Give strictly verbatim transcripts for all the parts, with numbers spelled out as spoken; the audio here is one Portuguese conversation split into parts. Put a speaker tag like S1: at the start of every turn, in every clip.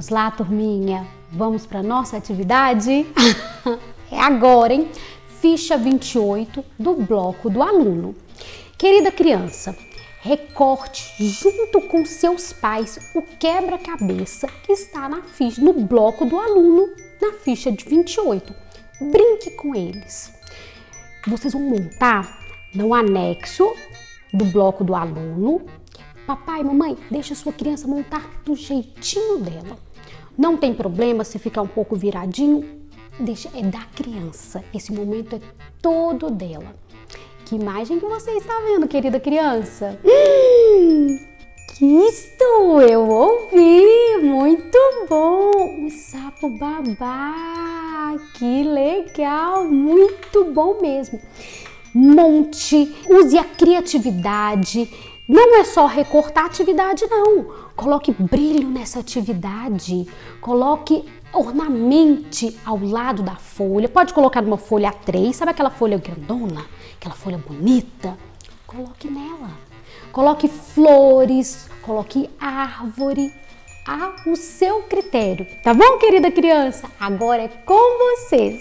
S1: Vamos lá, turminha? Vamos para nossa atividade? É agora, hein? Ficha vinte e oito do bloco do aluno. Querida criança, recorte junto com seus pais o quebra-cabeça que está na ficha, no bloco do aluno, na ficha de vinte e oito. Brinque com eles. Vocês vão montar no anexo do bloco do aluno. Papai, mamãe, deixa a sua criança montar do jeitinho dela. Não tem problema se ficar um pouco viradinho, deixa, é da criança. Esse momento é todo dela. Que imagem que você está vendo, querida criança? Hum, que isto eu ouvi, muito bom. O sapo babá, que legal, muito bom mesmo. Monte, use a criatividade. Não é só recortar a atividade, não. Coloque brilho nessa atividade. Coloque, ornamente ao lado da folha. Pode colocar numa folha A três, sabe aquela folha grandona? Aquela folha bonita? Coloque nela. Coloque flores, coloque árvore, ao seu critério. Tá bom, querida criança? Agora é com vocês.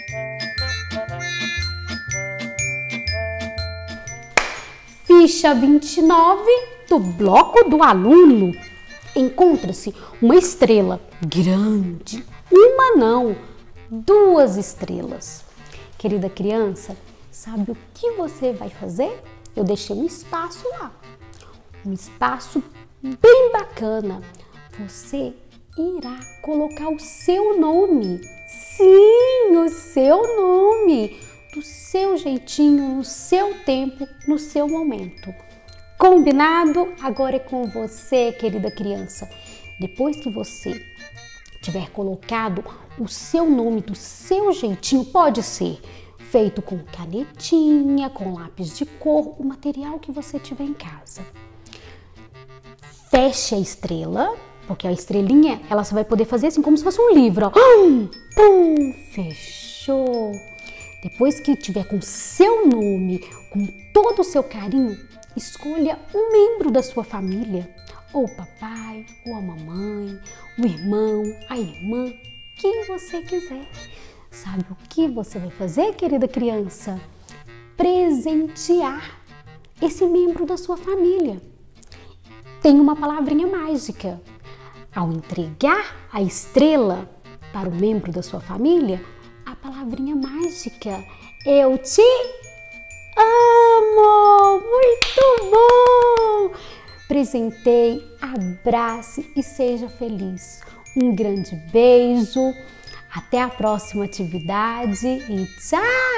S1: Ficha vinte e nove do bloco do aluno. Encontra-se uma estrela grande, uma não, duas estrelas. Querida criança, sabe o que você vai fazer? Eu deixei um espaço lá, um espaço bem bacana. Você irá colocar o seu nome, sim, o seu nome, do seu jeitinho, no seu tempo, no seu momento. Combinado? Agora é com você, querida criança. Depois que você tiver colocado o seu nome do seu jeitinho, pode ser feito com canetinha, com lápis de cor, o material que você tiver em casa. Feche a estrela, porque a estrelinha, ela só vai poder fazer assim como se fosse um livro, ó. Pum, pum, fechou. Depois que tiver com seu nome, com todo o seu carinho, escolha um membro da sua família, ou o papai, ou a mamãe, o irmão, a irmã, quem você quiser. Sabe o que você vai fazer, querida criança? Presentear esse membro da sua família. Tem uma palavrinha mágica. Ao entregar a estrela para o membro da sua família, a palavrinha mágica, eu te amo! Muito bom! Presenteie, abrace e seja feliz. Um grande beijo, até a próxima atividade e tchau!